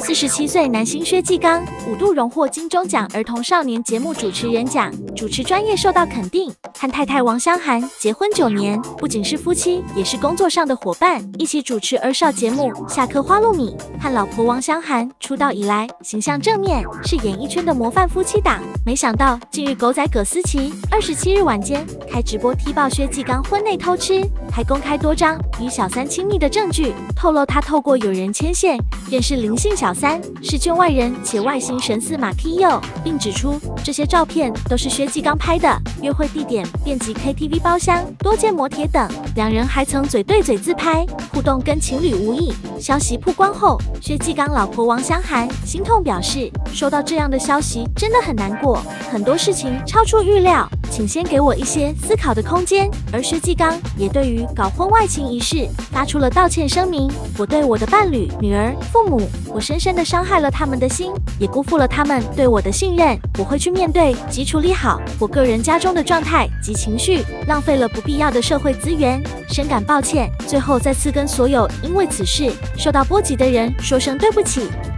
47岁男星薛继刚5度荣获金钟奖儿童少年节目主持人奖，主持专业受到肯定。和太太王湘涵结婚9年，不仅是夫妻，也是工作上的伙伴，一起主持儿少节目《下课花露米》。和老婆王湘涵出道以来，形象正面，是演艺圈的模范夫妻档。没想到近日狗仔葛思琪27日晚间开直播踢爆薛继刚婚内偷吃，还公开多张与小三亲密的证据，透露他透过友人牵线认识林姓小三，是圈外人，且外形神似马 K 佑，并指出这些照片都是薛继刚拍的，约会地点遍及 KTV 包厢、多见摩铁等，两人还曾嘴对嘴自拍，互动跟情侣无异。消息曝光后，薛继刚老婆王湘涵心痛表示，收到这样的消息真的很难过，很多事情超出预料，请先给我一些思考的空间。而薛继刚也对于搞婚外情一事发出了道歉声明，我对我的伴侣、女儿、父母，我深深的伤害了他们的心，也辜负了他们对我的信任，我会去面对及处理好我个人家中的状态及情绪，浪费了不必要的社会资源，深感抱歉。最后再次跟所有因为此事受到波及的人说声对不起。